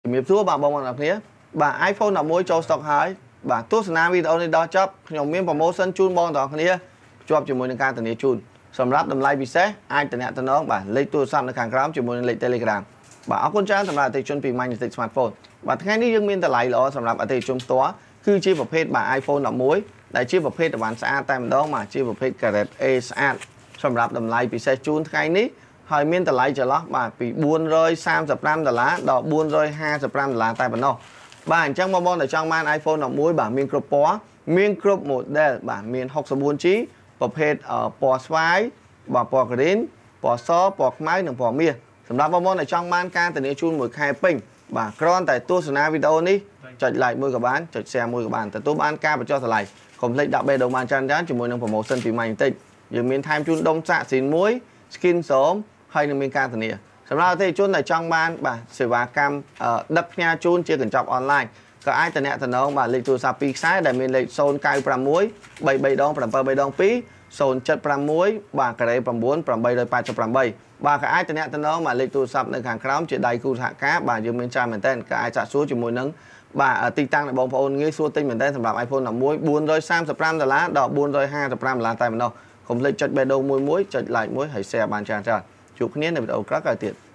miệp thua bà bông là thế bà iPhone là mối cho stock hái bà tốt na video này đó chấp nhóm miếng promotion chun bong đó kia cho cho môi nâng cao tận chun sầm ráp đầm like bị xé ai tận nhẹ tận nó bà lấy tua xăm nó càng khám cho môi lấy Telegram bà áo con trangทำลายchunปีใหม่ในสมาร์ทโฟนbà ngayนี้ยังมีแต่ไหลหรอสำหรับchun ตัวคือชีพประเภทbà iPhone ละมวยได้ชีพประเภทแต่วันสะอาดแต่มันต้องมาชีพประเภทกระเด็ดสะอาดสำหรับดำไลปีเซจูนไงนี้ហើយមានតម្លៃចន្លោះបាទពី$435ដល់$455តែប៉ុណ្ណោះបាទអញ្ចឹងបងតែចង់បាន iPhone 11បាទមានគ្រប់ពណ៌មានគ្រប់ model បាទមាន 64G ប្រភេទពណ៌ស្វាយបាទពណ៌ green ពណ៌សពណ៌ខ្មៅនិងពណ៌មាសសម្រាប់បងតែចង់បានការធានាជូនមួយខែពេញបាទគ្រាន់តែទស្សនាវីដេអូនេះចុច like មួយក៏បានចុច share មួយក៏បានទទួលបានការបញ្ចុះតម្លៃកុំភ្លេចដាក់បេះដូងបានច្រើនជាមួយនឹង promotion ពីម៉ាញ់បន្តិចយើងមានថែមជូនដុំសាកស៊ីនមួយ skin សោមហើយនឹងមានការធានាសម្រាប់អតិថិជនដែលចង់បានបាទសេវាកម្មដឹកផ្ញើជូនជាកញ្ចប់អនឡាញក៏អាចតំណែងបាទលេខទូរស័ព្ទ2ខ្សែដែលមានលេខ096 33ដង732 076បាទការ៉េ9 888បាទក៏អាចតំណែងបាទលេខទូរស័ព្ទនៅខាងក្រោមជាដៃគូសហការបាទយើងមានច្រើនមែនតើក៏អាចសាកសួរជាមួយនឹងបាទទីតាំងដែលបងប្អូនងាយស្រួលទិញមែនតើសម្រាប់ iPhone 11 $435ដល់$455តែម្ដងកុំភ្លេចចុចបេះដូងមួយចុច like មួយហើយ share បានច្រើនជួបគ្នានៅវីដេអូក្រោយទៀត